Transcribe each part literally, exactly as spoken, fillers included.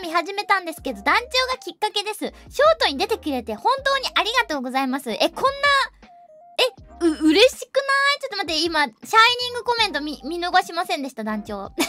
見始めたんですけど、団長がきっかけです。ショートに出てくれて本当にありがとうございます。え、こんな、え、う、嬉しくない？ちょっと待って、今、シャイニングコメント見、見逃しませんでした、団長。ありがと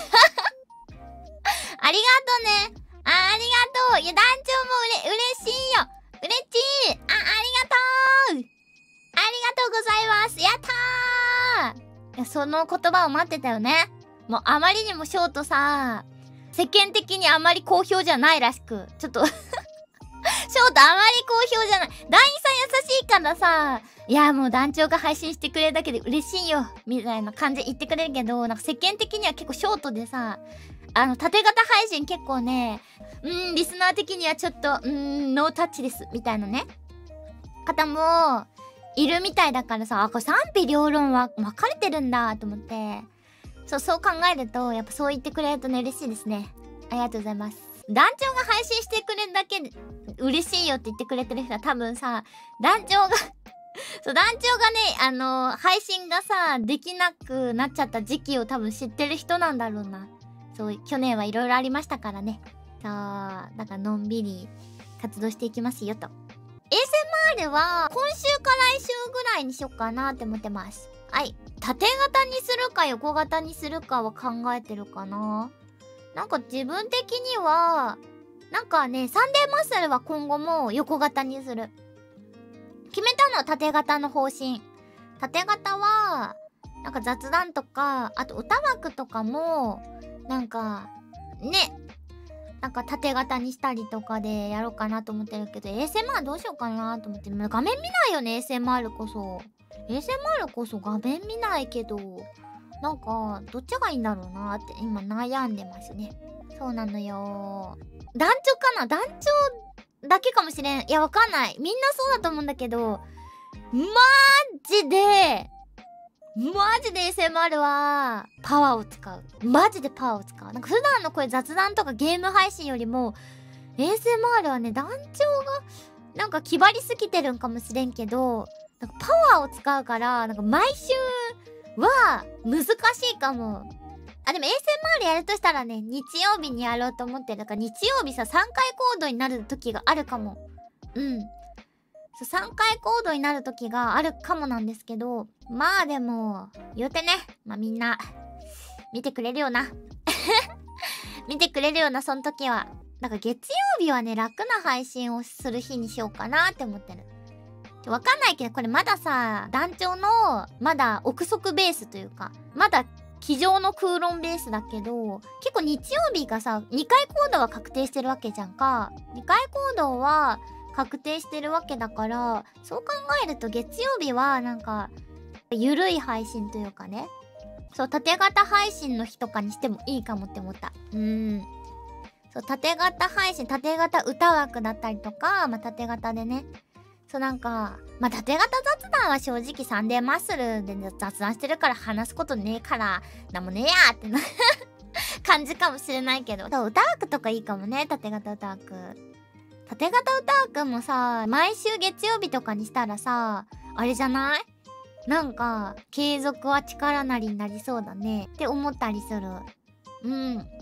うね。あ、ありがとう。いや、団長もうれ、嬉しいよ。嬉しい。あ、ありがとう。ありがとうございます。やったー。いや、その言葉を待ってたよね。もうあまりにもショートさ、世間的にあまり好評じゃないらしく、ちょっとショートあまり好評じゃない。団員さん優しいからさ、いやもう団長が配信してくれるだけで嬉しいよみたいな感じで言ってくれるけど、なんか世間的には結構ショートでさ、あの縦型配信結構ね、うーんリスナー的にはちょっとうーんノータッチですみたいなね方もいるみたいだからさ、あ、これ賛否両論は分かれてるんだと思って、そうそう考えるとやっぱそう言ってくれるとね嬉しいですね。ありがとうございます。団長が配信してくれるだけで嬉しいよって言ってくれてる人は多分さ、団長がそう団長がね、あのー、配信がさできなくなっちゃった時期を多分知ってる人なんだろうな。そう、去年はいろいろありましたからね。そう、だからのんびり活動していきますよと。 エーエスエムアール は今週か来週ぐらいにしよっかなって思ってます。はい、縦型にするか横型にするかは考えてるかな。なんか自分的にはなんかね、サンデーマッスルは今後も横型にする。決めたのは縦型の方針。縦型はなんか雑談とか、あと歌枠とかもなんかね、なんか縦型にしたりとかでやろうかなと思ってるけど、 エーエスエムアール どうしようかなと思ってる。画面見ないよね エーエスエムアール こそ。 エーエスエムアール こそ画面見ないけど、なんかどっちがいいんだろうなって今悩んでますね。そうなのよ。団長かな、団長だけかもしれん。いやわかんない、みんなそうだと思うんだけど、マジでマジで エーエスエムアール はパワーを使う。マジでパワーを使う。なんか普段のこれ雑談とかゲーム配信よりも エーエスエムアール はね、団長がなんか気張りすぎてるんかもしれんけど、なんかパワーを使うからなんか毎週は難しいかも。あ、でも エーエスエムアール やるとしたらね、日曜日にやろうと思ってる。だから日曜日ささんかいコードになる時があるかも。うんそう、さんかいコードになる時があるかもなんですけど、まあでも言うてね、まあみんな見てくれるよな見てくれるよな、その時は。なんか月曜日はね、楽な配信をする日にしようかなって思ってる。わかんないけど、これまださ、団長のまだ憶測ベースというか、まだ机上の空論ベースだけど、結構日曜日がさにかいコードは確定してるわけじゃんか。にかいコードは確定してるわけだから、そう考えると月曜日はなんかゆるい配信というかね、そう縦型配信の日とかにしてもいいかもって思った。うーんそう縦型配信、縦型歌枠だったりとか、まあ縦型でね、そうなんかまあ縦型雑談は正直サンデーマッスルで雑談してるから話すことねえからなんもねえやーってな感じかもしれないけど、歌枠とかいいかもね。縦型歌枠、縦型歌枠もさ毎週月曜日とかにしたらさ、あれじゃない？なんか継続は力なりになりそうだねって思ったりする。うん